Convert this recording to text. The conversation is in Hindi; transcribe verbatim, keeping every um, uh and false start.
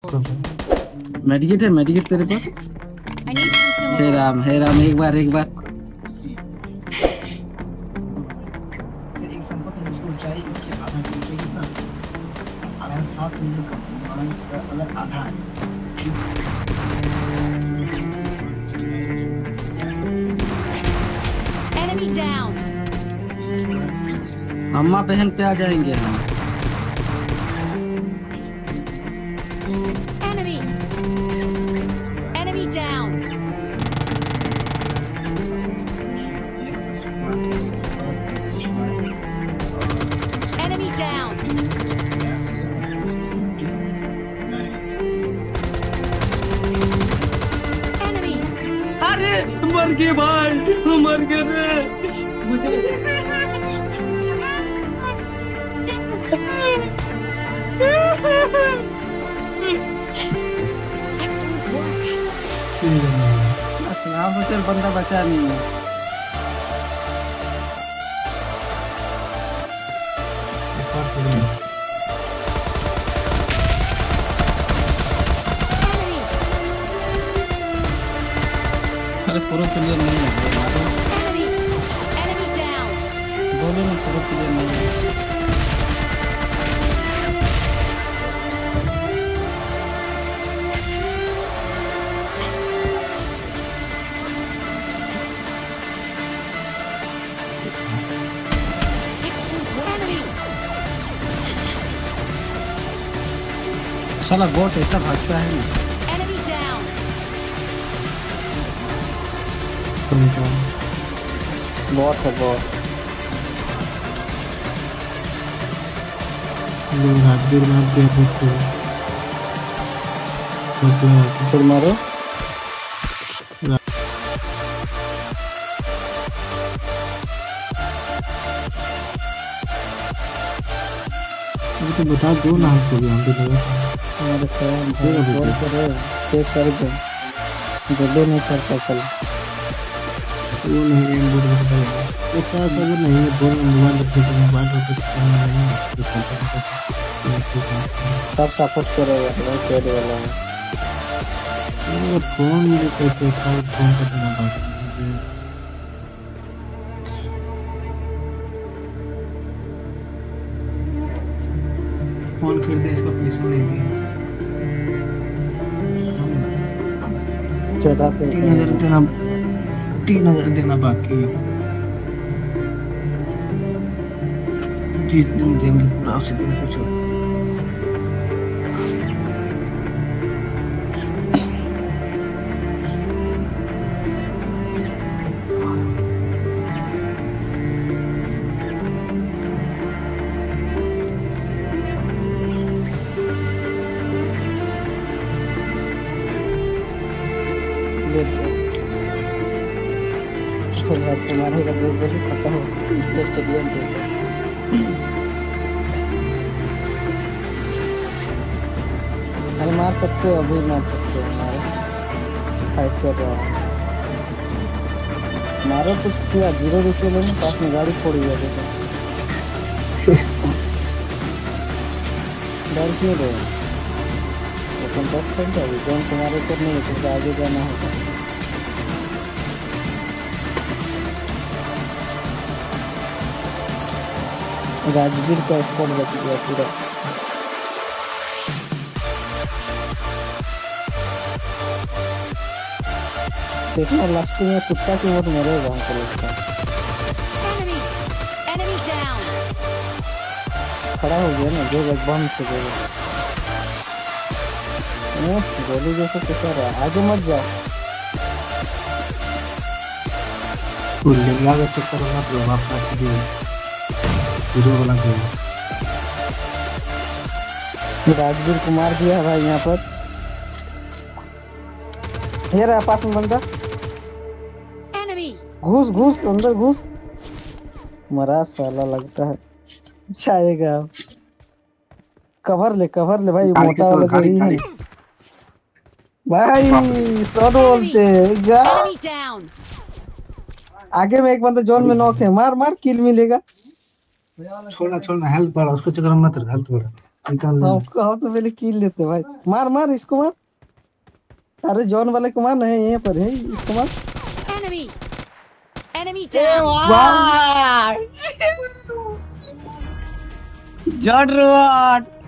मेडिकेट है, मेडिकेट तेरे पास? हे राम हे राम, एक बार एक बार एक संपत्ति मुझको ऊंचाई इसके आधा नीचे कितना आधा सात मीटर का अगर आधा है Enemy down. अम्मा बहन पे आ जाएंगे हम। Enemy. Enemy down. Enemy down. Enemy. अरे मर गए भाई, मर गए रे। Excellent work. यहाँ से चल, बंदा बचा नहीं है। Enemy. अरे पूरा क्लियर नहीं है। Enemy. Enemy down. बोले ना पूरा क्लियर नहीं है। Excellent work. Enemy. साला बोट ऐसा भागता है ना। Enemy down. बहुत है बहुत। लोग राजगीर में आप गए थे फिर मारो। तो बता दो ना हमको भी, हम भी लगा हमारे सर बोल करे चेक कर दे, जल्दी नहीं करता चल। वो नहीं बोल रहा है ऐसा सब नहीं है। बोल मोबाइल रखते तो मोबाइल को कुछ करना नहीं है, सब सपोर्ट करेगा भाई पेड वाला में। ये फोन में कैसे सब फोन का देना बात फोन खरीदे इसका पैसा नहीं दिया। चला तो तीन हजार देना तीन हजार देना बाकी है। जिस दिन देंगे पूरा उसी दिन कुछ तुम्हारे का देख बोली पता हो स्टेडियम पे अरे मार सकते हो, अभी मार सकते हो। हमारे फाइट कर रहा है, मारो तो क्या जीरो रुपये लेने पास में गाड़ी फोड़ी है। देखो डर क्यों रहे तो कंटेक्ट कर दो, जोन तुम्हारे ऊपर नहीं है, तुमको आगे जाना होगा। राजगीर का स्पॉट बच गया पूरा। देखना लास्ट में कुत्ता की मौत मरेगा हमको लगता है। Enemy. Enemy down. खड़ा हो गया ना जो बम से गया गोली जैसे कुत्ता रहा। आगे मत जाओ, लगा चक्कर मत लो अपना चीज हीरो वाला गेम। राजगीर को मार दिया भाई यहाँ पर। ये रहा पास में बंदा, Enemy. घुस घुस अंदर घुस। मरा साला लगता है जाएगा। कवर ले कवर ले भाई, मोटा वाला जो ही है भाई। शॉट बोलते गा। Enemy down. आगे में एक बंदा जोन में नॉक है, मार मार किल मिलेगा। छोड़ना छोड़ना हेल्प बढ़ा उसको, चक्कर मत रख, हेल्प बढ़ा। निकाल ले। हम हम तो पहले किल लेते भाई। मार मार इसको मार। अरे जॉन वाले को मार नहीं यहीं पर है इसको मार। Enemy. Enemy down. वाह जॉन रोड